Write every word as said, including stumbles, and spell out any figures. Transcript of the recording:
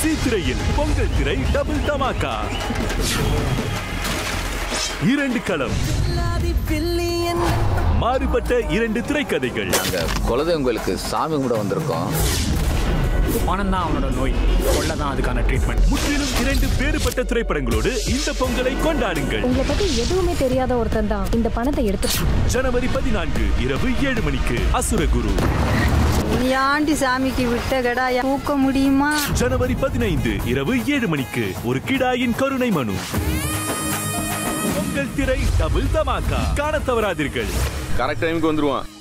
ஜீ திரையில் பொங்கல் திரை டபுள் தமாக்கா. இரண்டு களம், மாறுபட்ட இரண்டு திரைக்கதைகள். நாங்க குலதெய்வங்களுக்கு சாமி கூட வந்திருக்கோம். பணம் தான் அவனோட நோய், கொள்ள தான் அதுக்கான ட்ரீட்மெண்ட். முற்றிலும் இரண்டு வேறுபட்ட திரைப்படங்களோடு இந்த பொங்கலை கொண்டாடுங்கள். உங்களை பத்தி எதுவுமே தெரியாத ஒருத்தன் தான் இந்த பணத்தை எடுத்து. ஜனவரி பதினான்கு இரவு ஏழு மணிக்கு அசுரகுரு. ஆண்டி சாமிக்கு விட்ட கடாய தூக்க முடியுமா? ஜனவரி பதினைந்து இரவு ஏழு மணிக்கு ஒரு கிடாயின் கருணை மனு. பொங்கல் திரை டபுள் தமாக்கா காண தவறாதீர்கள். கரெக்ட் டைமுக்கு வந்துருவான்.